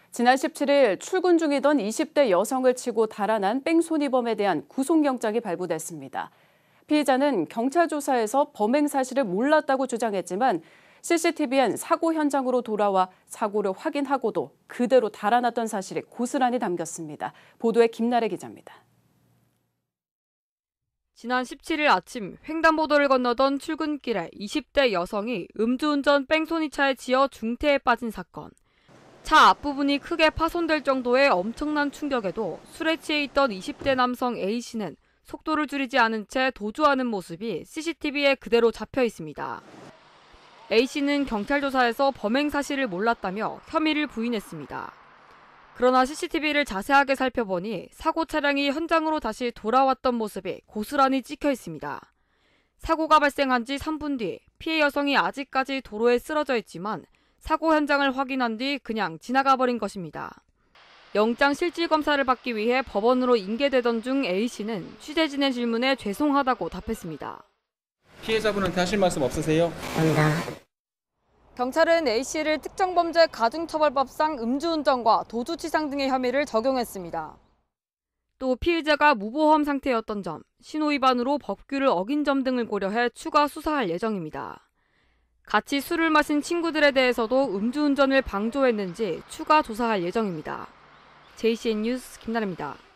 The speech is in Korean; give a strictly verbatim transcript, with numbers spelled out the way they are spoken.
지난 십칠 일 출근 중이던 이십 대 여성을 치고 달아난 뺑소니범에 대한 구속영장이 발부됐습니다. 피의자는 경찰 조사에서 범행 사실을 몰랐다고 주장했지만 씨씨티비엔 사고 현장으로 돌아와 사고를 확인하고도 그대로 달아났던 사실이 고스란히 담겼습니다. 보도에 김나래 기자입니다. 지난 십칠 일 아침 횡단보도를 건너던 출근길에 이십 대 여성이 음주운전 뺑소니차에 치여 중태에 빠진 사건. 차 앞부분이 크게 파손될 정도의 엄청난 충격에도 술에 취해 있던 이십 대 남성 A씨는 속도를 줄이지 않은 채 도주하는 모습이 씨씨티비에 그대로 잡혀 있습니다. A씨는 경찰 조사에서 범행 사실을 몰랐다며 혐의를 부인했습니다. 그러나 씨씨티비를 자세하게 살펴보니 사고 차량이 현장으로 다시 돌아왔던 모습이 고스란히 찍혀 있습니다. 사고가 발생한 지 삼 분 뒤 피해 여성이 아직까지 도로에 쓰러져 있지만 사고 현장을 확인한 뒤 그냥 지나가 버린 것입니다. 영장 실질 검사를 받기 위해 법원으로 인계되던 중 A씨는 취재진의 질문에 죄송하다고 답했습니다. 피해자분한테 하실 말씀 없으세요? 안다. 경찰은 A씨를 특정범죄 가중처벌법상 음주운전과 도주치상 등의 혐의를 적용했습니다. 또 피의자가 무보험 상태였던 점, 신호위반으로 법규를 어긴 점 등을 고려해 추가 수사할 예정입니다. 같이 술을 마신 친구들에 대해서도 음주운전을 방조했는지 추가 조사할 예정입니다. 제이씨엔 뉴스 김나래입니다.